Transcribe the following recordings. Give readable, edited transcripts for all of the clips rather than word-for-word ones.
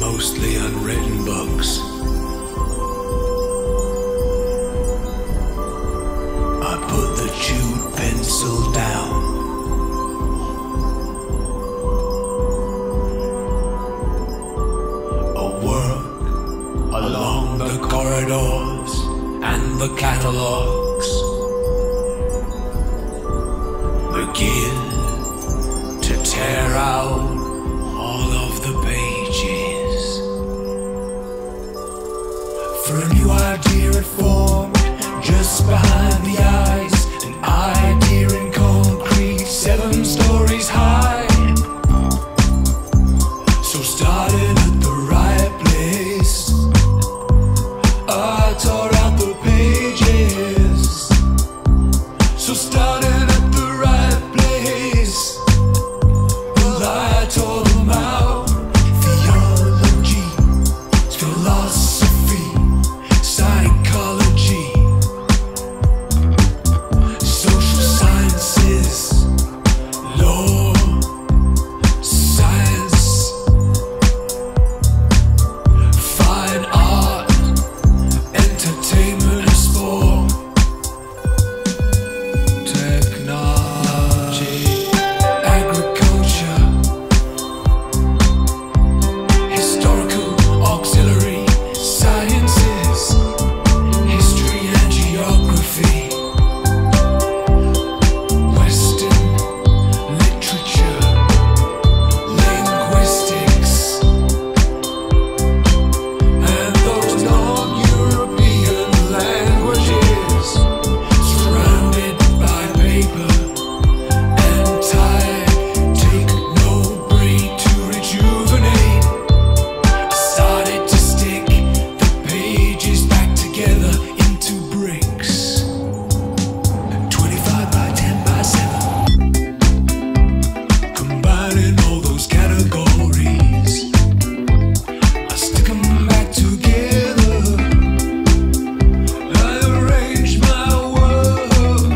mostly unwritten books. I put the chewed pencil down. I work along the corridors and the catalogues. Begin to tear out all of the pages. For a new idea it formed just behind the eyes. An idea in concrete, 7 stories high. So started at the right place. I tore out the pages. So started at the right place. Well, I tore them out. Theology, philosophy, psychology, social sciences, law, science, fine art, entertainment and sport, technology, agriculture, historical auxiliary sciences, history and geography, Western literature, linguistics, and those non-European languages, surrounded by paper and tide. Take no break to rejuvenate. Started to stick the pages back together into bricks. 25 by 10 by 7. Combining all those categories, I stick them back together. I arrange my world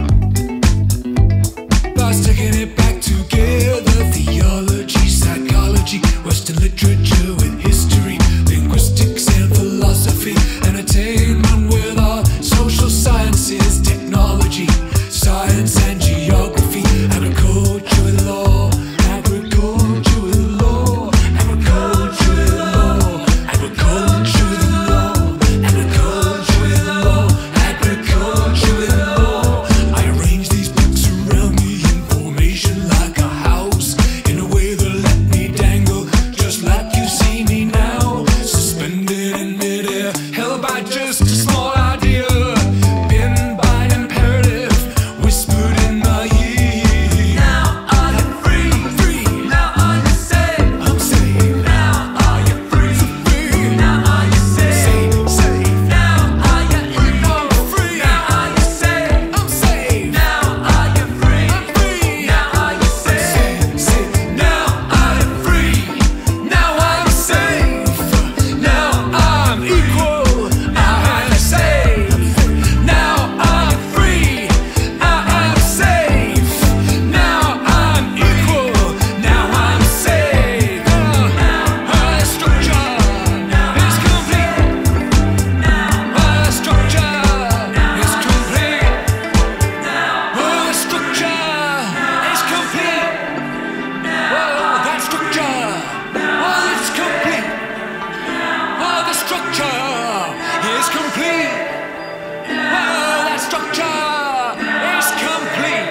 by sticking it back together. Theology, psychology, Western literature with history, linguistics and philosophy, entertainment with art, social sciences, technology, science and geography, agriculture with law, agriculture with law, agriculture with law, agriculture with law, agriculture with law, agriculture with law. I arrange these books around me in formation like a house, in a way that let me dangle, just like you see me now, suspended in midair, held by just a small idea, pinned by an imperative, whispered in my ear. Now are you free? Free. Now are you safe? I'm safe. Now are you free? Free. Now are you safe? Safe. Now are you free? Free. Now are you safe? I'm safe. Now are you free? I'm free. Now are you safe? Safe. Now I'm free. Now I'm safe. Now I'm equal. I'm safe. Now I'm free. I am safe. Now I'm equal. Now I'm safe. My structure is complete. My structure is complete. My structure is complete. Whoa, that structure, well, it's complete. Oh, the structure is complete. Well, that structure is complete.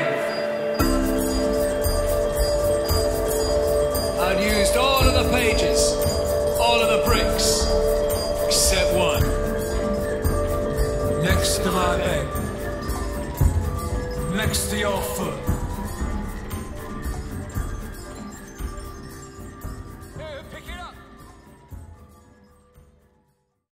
I'd used all of the pages, all of the bricks, except one. Next to my bed, next to your foot.